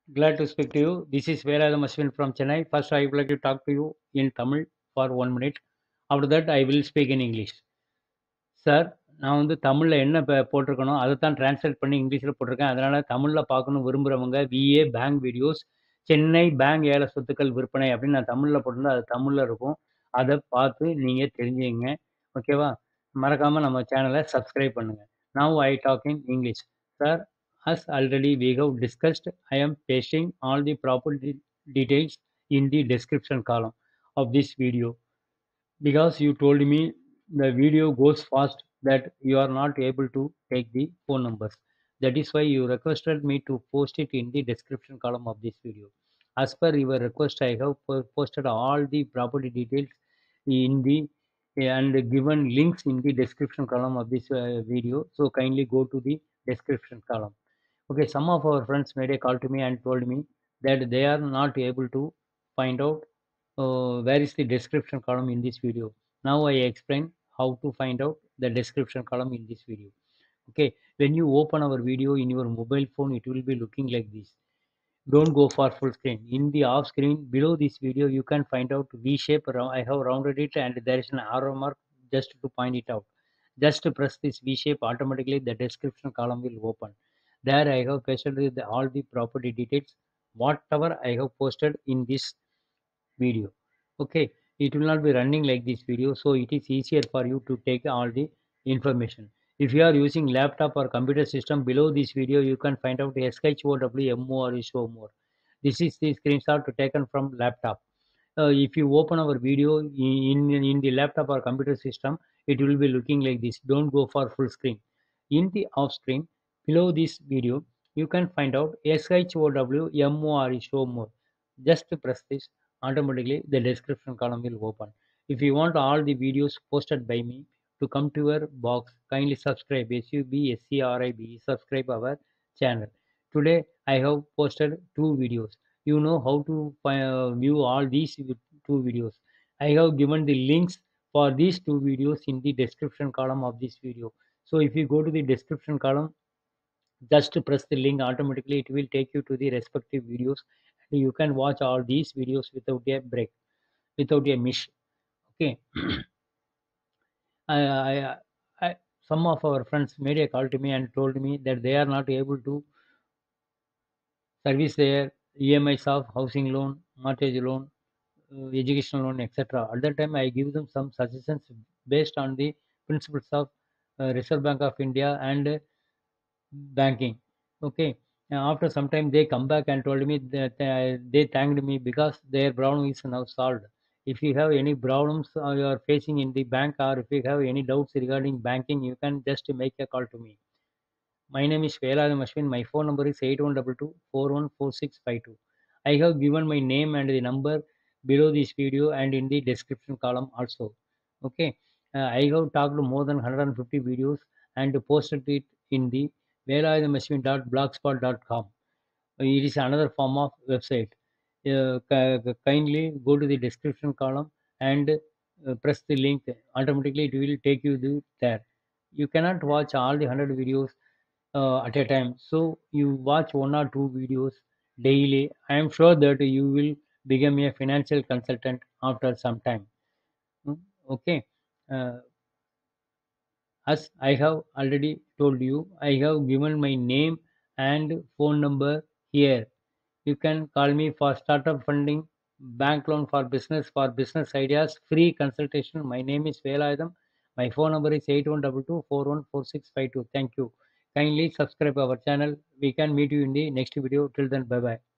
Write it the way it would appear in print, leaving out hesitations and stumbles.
Glad to speak to you. This is Veladam Ashwin from Chennai. First, I would like to talk to you in Tamil for 1 minute. After that, I will speak in English. Sir, நான் வந்து தமிழ்ல என்ன போட்டிருக்கனோ அதை தான் translate பண்ணி இங்கிலீஷில் போட்டிருக்கேன். அதனால் தமிழில் பார்க்கணும் விரும்புகிறவங்க VA bank videos Chennai bank ஏல சொத்துக்கள் விற்பனை அப்படின்னு நான் தமிழில் போட்டிருந்தா அது தமிழில் இருக்கும். அதை பார்த்து நீங்கள் தெரிஞ்சுங்க. ஓகேவா? மறக்காமல் நம்ம சேனலை சப்ஸ்கிரைப் பண்ணுங்கள். Now I talk in English. Sir, as already we have discussed, I am pasting all the property details in the description column of this video because you told me the video goes fast that you are not able to take the phone numbers. That is why you requested me to post it in the description column of this video. As per your request, I have posted all the property details in the and given links in the description column of this video. So kindly go to the description column. Okay, some of our friends made a call to me and told me that they are not able to find out where is the description column in this video. Now I explain how to find out the description column in this video. Okay, when you open our video in your mobile phone, it will be looking like this. Don't go for full screen. In the off screen below this video, you can find out V shape. I have rounded it and there is an arrow mark just to point it out. Just press this V shape, automatically the description column will open. There I have pasted all the property details, whatever I have posted in this video. Okay, it will not be running like this video, so it is easier for you to take all the information. If you are using laptop or computer system, below this video you can find out SHOWMO or show more. This is the screenshot taken from laptop. If you open our video in the laptop or computer system, it will be looking like this. Don't go for full screen. In the off screen below this video, you can find out SHOWMOR show more. Just press this, automatically the description column will open. If you want all the videos posted by me to come to your box, kindly subscribe SUBSCRIB, subscribe our channel. Today I have posted 2 videos. You know how to view all these 2 videos. I have given the links for these 2 videos in the description column of this video. So if you go to the description column, just press the link, automatically it will take you to the respective videos. You can watch all these videos without a break, without a miss. Okay. I, I, some of our friends made a call to me and told me that they are not able to service their EMIs of housing loan, mortgage loan, educational loan, etc. At that time, I give them some suggestions based on the principles of Reserve Bank of India and banking. Okay. After some time, they come back and told me that they thanked me because their problem is now solved. If you have any problems you are facing in the bank, or if you have any doubts regarding banking, you can just make a call to me. My name is Veladam Ashwin. My phone number is 8122 I have given my name and the number below this video and in the description column also. Okay. I have talked more than 150 videos and posted it in the veladamashwin.blogspot.com. It is another form of website. Kindly go to the description column and press the link. Automatically, it will take you there. You cannot watch all the 100 videos at a time. So you watch 1 or 2 videos daily. I am sure that you will become a financial consultant after some time. Mm, Okay. Uh, as I have already told you, I have given my name and phone number here. You can call me for startup funding, bank loan for business ideas, free consultation. My name is Velayudham. My phone number is 8122414652. Thank you. Kindly subscribe our channel. We can meet you in the next video. Till then, bye bye.